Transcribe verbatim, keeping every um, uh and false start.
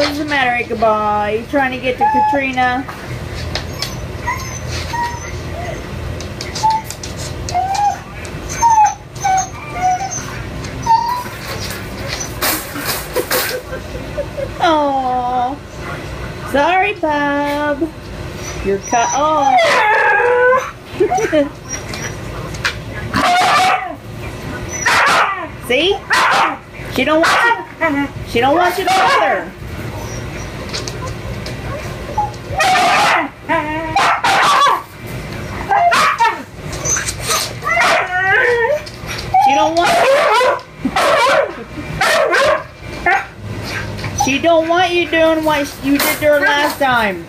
What's the matter, Ichabod? You trying to get to Katrina? Oh, sorry, Bob. You're cut off. See? She don't want you. She don't want you to bother. She don't want. She don't want you doing what you did to her last time.